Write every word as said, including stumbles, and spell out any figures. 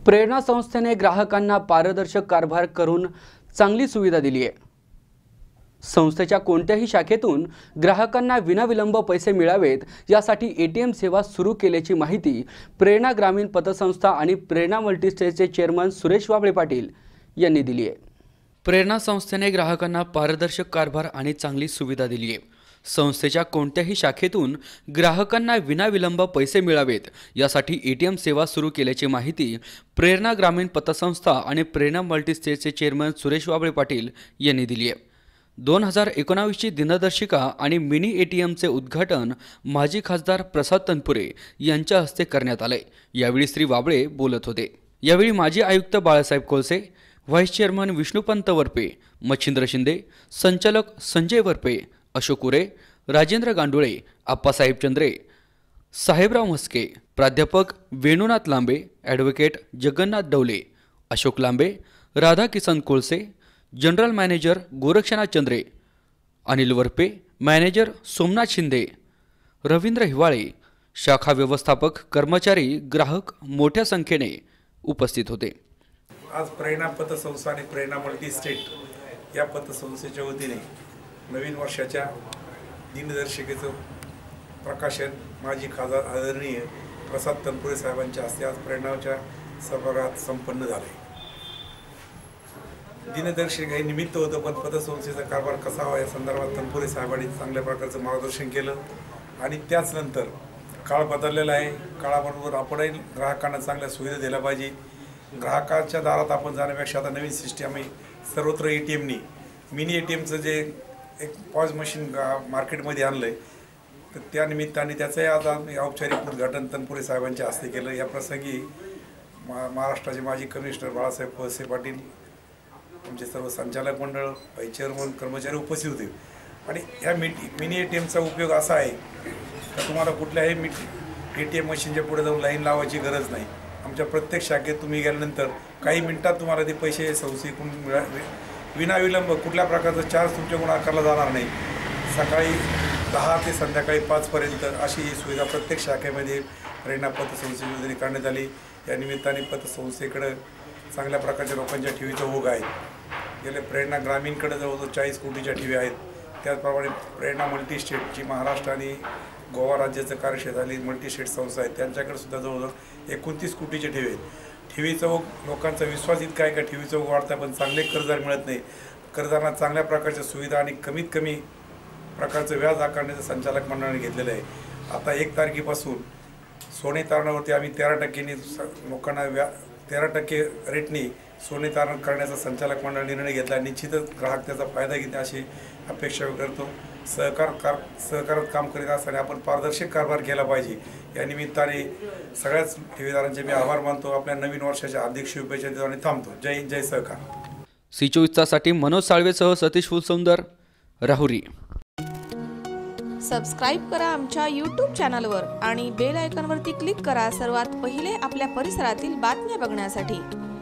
प्रेरणा संस्थेने ग्राहकांना पारदर्शक कारभार करून चांगली सुविधा दिली आहे। संस्थेच्या कोणत्याही शाखेतून ग्राहकांना विनाविलंब पैसे मिळावेत यासाठी एटीएम सेवा सुरू केल्याची माहिती प्रेरणा ग्रामीण पतसंस्था आणि प्रेरणा मल्टीस्टेटचे चेअरमन सुरेश वाबळे पाटील यांनी दिली आहे। प्रेरणा संस्थेने ग्राहकांना पारदर्शक कारभार आणि चांगली सुविधा दिली आहे। संस्थेच्या कोणत्याही शाखेतून ग्राहकांना विनाविलंब पैसे मिळावेत यासाठी एटीएम सेवा सुरू केल्याची माहिती प्रेरणा ग्रामीण पतसंस्था आणि प्रेरणा मल्टीस्टेटचे चेअरमन सुरेश वाबळे पाटील यांनी दिली आहे। दोन हजार एकोणावीसची दिनदर्शिका आणि मिनी एटीएमचे उद्घाटन माजी खासदार प्रसाद तनपुरे यांच्या हस्ते करण्यात आले। यावेळी श्री वाबळे बोलत होते। यावेळी माजी आयुक्त बाळासाहेब कोळसे, व्हाईस चेअरमन विष्णुपंत वरपे, मच्छिंद्र शिंदे, संचालक संजय वरपे, अशोक उरे, राजेंद्र गांडुळे, आप्पासाहेब चंद्रे, साहेबराव म्हस्के, प्राध्यापक Venunath Lambe, advocate Jagannath Dawale, Ashok Lambe, Radhakisan Kolse, general manager Gorakshanath Chandre, Anil Varpe, manager Somnath Shinde, Ravindra Hiwale, शाखा व्यवस्थापक, कर्मचारी, ग्राहक मोठ्या संख्येने उपस्थित होते। आज प्रेरणा पतसंस्था आणि प्रेरणा मल्टीस्टेट या पतसंस्थेच्या वतीने नवीन वर्षाच्या दिनदर्शिकेचं प्रकाशन माजी खासदार आदरणीय प्रसाद तनपुरे साहेबांच्या हस्ते आज प्रेरणाच्या सभागृहात संपन्न झाले। दिनदर्शिका हे निमित्त होतं, पण पतसंस्थेचा कारभार कसा व्हावा या संदर्भात तनपुरे साहेबांनी चांगल्या प्रकारचं मार्गदर्शन केलं आणि त्याच नंतर काळ बदललेला आहे। काळाबरोबर आपणही ग्राहकांना चांगल्या सुविधा दिल्या पाहिजे। ग्राहकाच्या दारात आपण जाण्यापेक्षा आता नवीन सिस्टम आहे, सर्वत्र ए टी एमनी मिनी ए टी एमचं जे एक पॉज मशीन मार्केटमध्ये आणलं आहे, तर त्या निमित्ताने त्याचंही आज आम्ही औपचारिक उद्घाटन तनपुरे साहेबांच्या हस्ते केलं। या प्रसंगी मा महाराष्ट्राचे माजी कमिशनर बाळासाहेब कोळसे पाटील, आमचे सर्व संचालक मंडळ, व्हाईस चेअरमन, कर्मचारी उपस्थित होते। आणि ह्या मिटी मिनी ए टी एमचा उपयोग असा आहे तर तुम्हाला कुठल्याही मिट ए टी एम मशीनच्या पुढे जाऊन लाईन लावायची गरज नाही। आमच्या प्रत्येक शाखेत तुम्ही गेल्यानंतर काही मिनिटात तुम्हाला ते पैसे संस्थेकडून मिळा विनाविलंब कुठल्या प्रकारचा चार्ज तुमच्याकडून आकारला जाणार नाही। सकाळी दहा ते संध्याकाळी पाचपर्यंत अशी ही सुविधा प्रत्येक शाखेमध्ये प्रेरणा पतसंस्थेमध्ये करण्यात आली। या निमित्ताने पतसंस्थेकडं चांगल्या प्रकारच्या लोकांच्या ठेवीचा ओघ आहे। गेले प्रेरणा ग्रामीणकडे जवळजवळ चाळीस कोटीच्या ठेवी आहेत। त्याचप्रमाणे प्रेरणा मल्टीस्टेट जी महाराष्ट्र आणि गोवा राज्याचं कार्यक्षेत्र झाली मल्टीस्टेट संस्था आहे, त्यांच्याकडे सुद्धा जवळजवळ एकोणतीस कोटीच्या ठेवी आहेत। ठेवीचा ओघ लोकांचा विश्वास इतका आहे का ठेवीचा ओघ वाढता, पण चांगले कर्जदार मिळत नाही। कर्जदारांना चांगल्या प्रकारच्या सुविधा आणि कमीत कमी प्रकारचं व्याज आकारण्याचं संचालक मंडळाने घेतलेलं आहे। आता एक तारखेपासून सोने तारणावरती आम्ही तेरा टक्क्यांनी लोकांना व्या तेरा टक्के रेटनी सोने तारण करण्याचा संचालक मंडळ निर्णय घेतला। निश्चितच ग्राहक त्याचा फायदा घेते अशी अपेक्षा करतो। सहकार कार सहकारात काम करीत असताना आपण पारदर्शक कारभार केला पाहिजे। या निमित्ताने सगळ्याच ठेवीदारांचे मी आभार मानतो। आपल्या नवीन वर्षाच्या हार्दिक शुभेच्छा देतो आणि थांबतो। जय हिंद, जय सहकार। सी चोवीस साठी मनोज साळवेसह सतीश फुलसुंदर, राहुरी। सबस्क्राईब करा आमच्या यूट्यूब चॅनलवर आणि बेल आयकॉनवरती क्लिक करा सर्वात पहिले आपल्या परिसरातील बातम्या बघण्यासाठी।